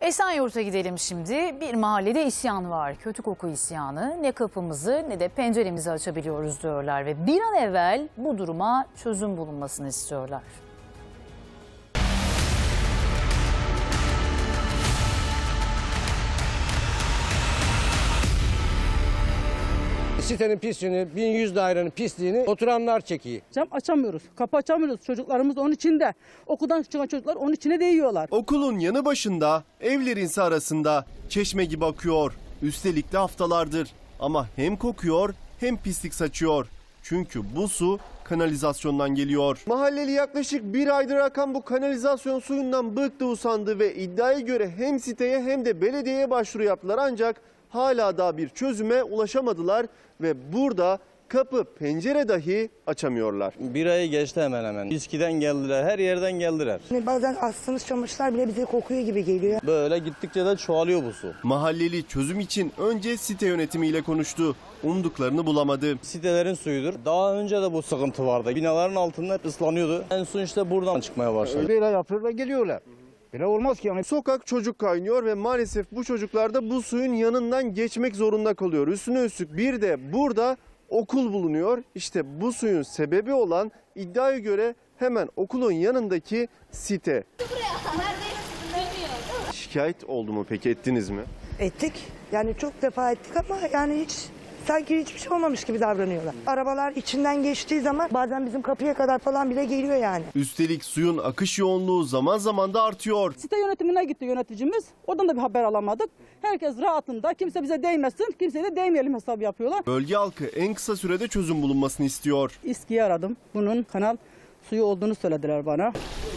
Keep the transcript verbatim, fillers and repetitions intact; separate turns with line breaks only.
Esenyurt'a gidelim şimdi. Bir mahallede isyan var. Kötü koku isyanı. Ne kapımızı ne de penceremizi açabiliyoruz diyorlar ve bir an evvel bu duruma çözüm bulunmasını istiyorlar.
Sitenin pisliğini, bin yüz dairenin pisliğini oturanlar çekiyor.
Cam açamıyoruz, kapı açamıyoruz. Çocuklarımız onun içinde. Okuldan çıkan çocuklar onun içine değiyorlar.
Okulun yanı başında, evlerin ise arasında çeşme gibi akıyor. Üstelik de haftalardır. Ama hem kokuyor hem pislik saçıyor. Çünkü bu su kanalizasyondan geliyor. Mahalleli yaklaşık bir aydır akan bu kanalizasyon suyundan bıktı, usandı ve iddiaya göre hem siteye hem de belediyeye başvuru yaptılar, ancak hala daha bir çözüme ulaşamadılar ve burada kapı pencere dahi açamıyorlar.
Bir ayı geçti hemen hemen. İSKİ'den geldiler, her yerden geldiler.
Bazen astığımız çamaşırlar bile bize kokuyor gibi geliyor.
Böyle gittikçe de çoğalıyor bu su.
Mahalleli çözüm için önce site yönetimiyle konuştu. Umduklarını bulamadı.
Sitelerin suyudur. Daha önce de bu sıkıntı vardı. Binaların altında hep ıslanıyordu. En son işte buradan çıkmaya başladı.
Böyle yapıyorlar, geliyorlar. Böyle olmaz ki yani.
Sokak çocuk kaynıyor ve maalesef bu çocuklar da bu suyun yanından geçmek zorunda kalıyor. Üstüne üstlük bir de burada okul bulunuyor. İşte bu suyun sebebi olan, iddiaya göre hemen okulun yanındaki site. Şikayet oldu mu peki, ettiniz mi?
Ettik. Yani çok defa ettik ama yani hiç sanki hiçbir şey olmamış gibi davranıyorlar. Arabalar içinden geçtiği zaman bazen bizim kapıya kadar falan bile geliyor yani.
Üstelik suyun akış yoğunluğu zaman zaman da artıyor.
Site yönetimine gitti yöneticimiz. Oradan da bir haber alamadık. Herkes rahatında. Kimse bize değmesin. Kimseye de değmeyelim hesabı yapıyorlar.
Bölge halkı en kısa sürede çözüm bulunmasını istiyor.
İSKİ'yi aradım. Bunun kanal suyu olduğunu söylediler bana.